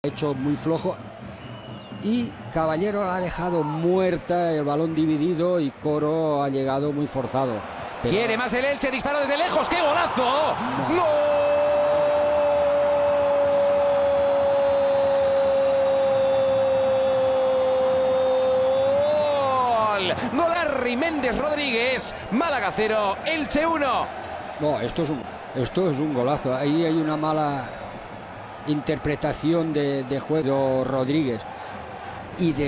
hecho muy flojo y Caballero la ha dejado muerta, el balón dividido, y Coro ha llegado muy forzado. Pero... quiere más el Elche, disparo desde lejos, ¡qué golazo! ¡No! ¡Gol! Larry Méndez Rodríguez, Málaga 0, Elche 1. No, esto es un golazo. Ahí hay una mala interpretación de juego Rodríguez y de